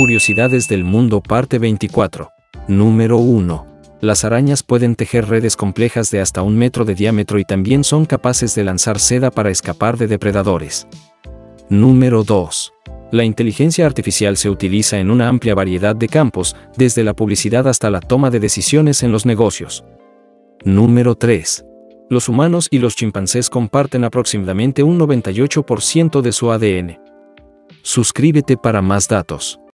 Curiosidades del mundo parte 24. Número 1. Las arañas pueden tejer redes complejas de hasta 1 metro de diámetro y también son capaces de lanzar seda para escapar de depredadores. Número 2. La inteligencia artificial se utiliza en una amplia variedad de campos, desde la publicidad hasta la toma de decisiones en los negocios. Número 3. Los humanos y los chimpancés comparten aproximadamente un 98% de su ADN. Suscríbete para más datos.